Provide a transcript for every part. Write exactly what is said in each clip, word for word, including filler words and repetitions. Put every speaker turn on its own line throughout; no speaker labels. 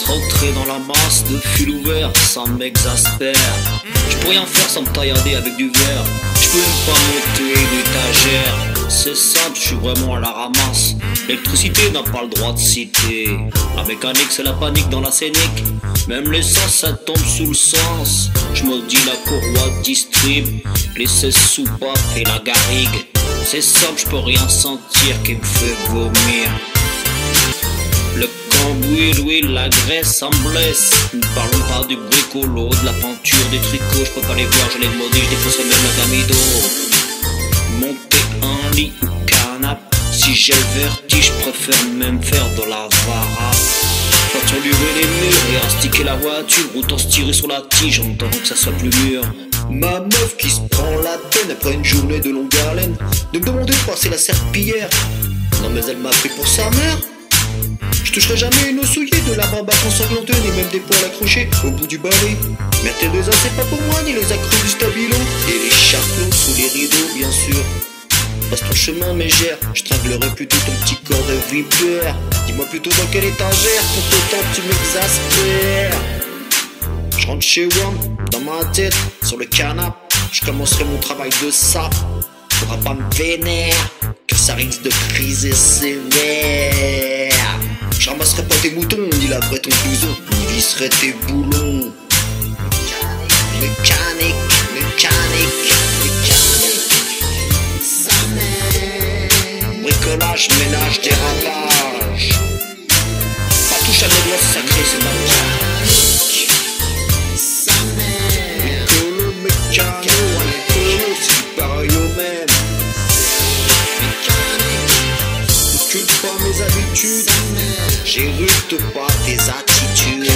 Rentrer dans la masse de fil ouvert, ça m'exaspère. Je peux rien faire sans me taillader avec du verre. Je peux même pas monter une étagère. C'est simple, je suis vraiment à la ramasse. L'électricité n'a pas le droit de citer. La mécanique c'est la panique dans la scénique. Même l'essence ça tombe sous le sens. Je me dis la courroie distrib. Les seize soupapes et la garrigue. C'est simple, je peux rien sentir qui me fait vomir. Le cambouis, l'huile, la graisse, ça me blesse. Ne parlons pas du bricolo, de la peinture, des tricots. Je peux pas les voir, je les maudis, je défoncerai même la gamido. Monter un lit ou canapé. Si j'ai le vertige, je préfère même faire de la varap. Faire enlever les murs et astiquer la voiture. Autant se tirer sur la tige en attendant que ça soit plus mûr. Ma meuf qui se prend la peine après une journée de longue haleine de me demander de passer la serpillière. Non mais elle m'a pris pour sa mère. Je toucherai jamais une eau souillée, de la barbaque ensanglantée, ni même des poils accrochés au bout du balai. Mais tes deux ans c'est pas pour moi, ni les accros du stabilo. Et les charclots sous les rideaux bien sûr. Passe ton chemin mégère, je stranglerai plutôt ton petit corps de vipère. Dis-moi plutôt dans quelle étagère, compétent tu m'exaspères. Je rentre chez Worm, dans ma tête, sur le canapé. Je commencerai mon travail de sap. Faudra pas me vénère, car ça risque de criser sévère. Je ramasserai pas tes moutons, ni laverai ton blouson, ni visserai tes boulons. Mécanique, mécanique, mécanique, sa mère. Bricolage, ménage, dérapage. Pas touche à mes doigts, c'est sacré, c'est ma mécanique. Sa mère. Bricolo, mécano, alcoolo, c'est pareil au même. Mécanique. Bouscule pas mes habitudes. J'érute pas tes attitudes.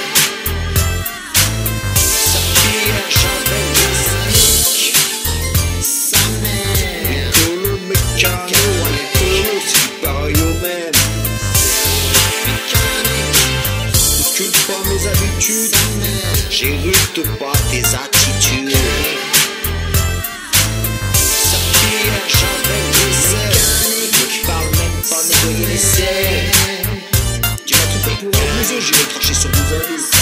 Sa pire, j'avais mécanique. Sa mère. Bricolo, mécano, alcoolo, c'est pareil au même. Mécanique. Bouscule pas mes habitudes. J'érute pas tes attitudes. Sa pire, j'avais mécanique. Je parle même pas négocier les serres. Pour un blouson, j'irai cracher sur vos avis.